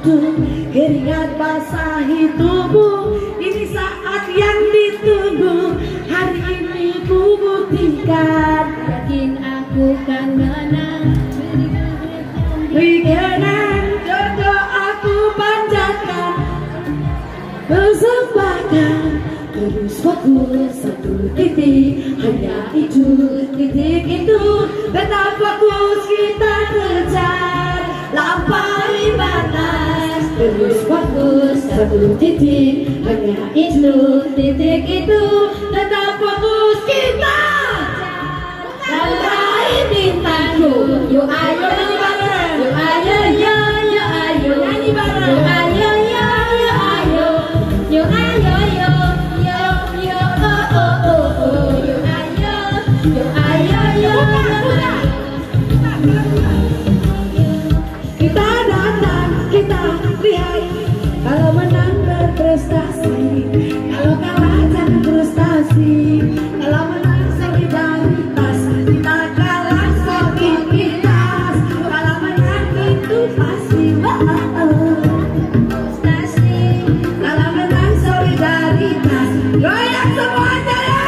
jantung, keringat basahi tubuh. Ini saat yang ditunggu, hari ini ku buktikan. Yakin aku kan menang, berikan jodoh aku panjatkan, persembahkan. Terus fokus satu titik, hanya itu, titik itu. Tetap fokus kita kejar, lampaui batas. Terus fokus satu titik, hanya itu, titik itu. Tetap fokus kita dan raih bintangku. Yuk ayo nyanyi bareng, yuk ayo yo yo ayo nyanyi bareng, yuk ayo yo yo ayo, yuk ayo yo. Kita datang, kita lihat. Kalau menang berprestasi, kalau kalah jangan frustasi. Kalau menang solidaritas, kita kalah soliditas. Kalau menang itu pasti prestasi. Kalau menang solidaritas, goyang semuanya ya.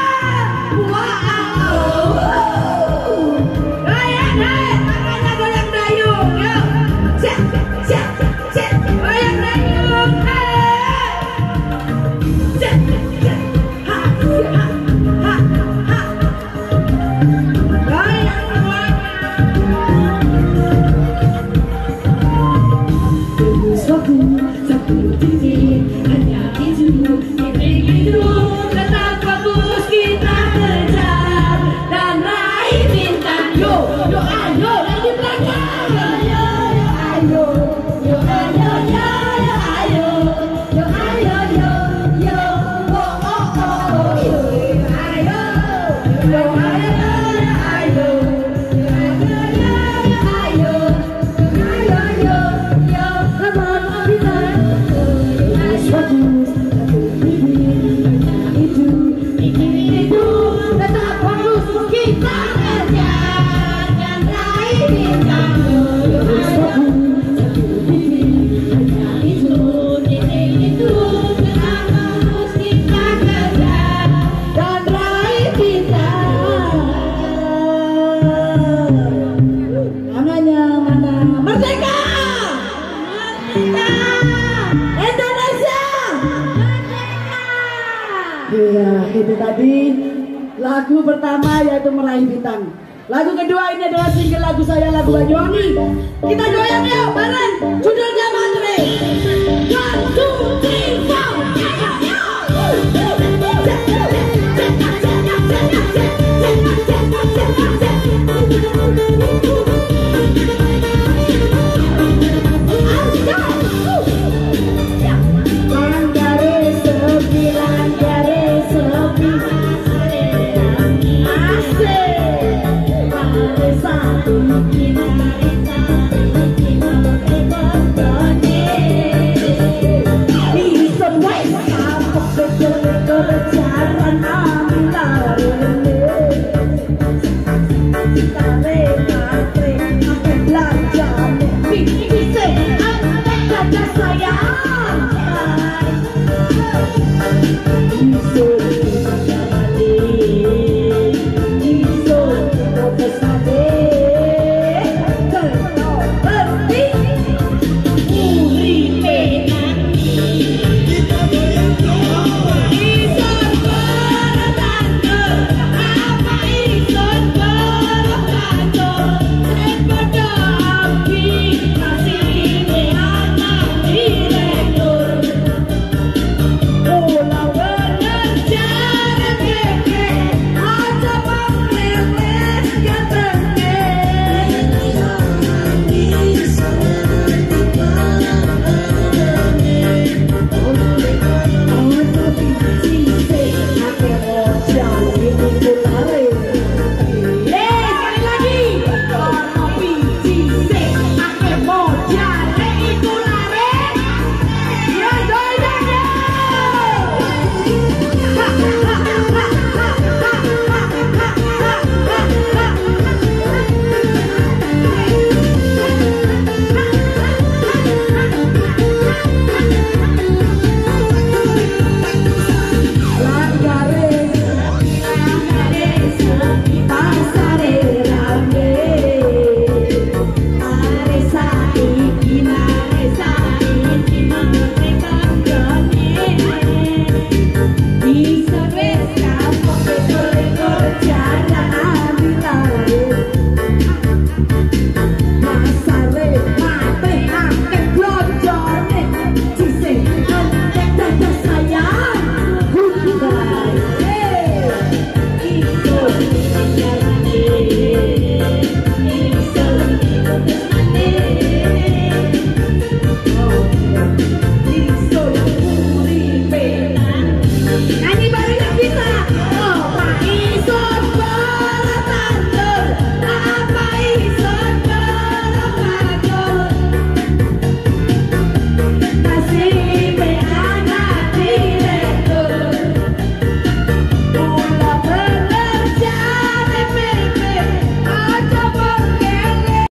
Itu tadi lagu pertama yaitu Meraih Bintang. Lagu kedua ini adalah single lagu saya, lagu Banyuwangi. Kita goyang yuk bareng, judulnya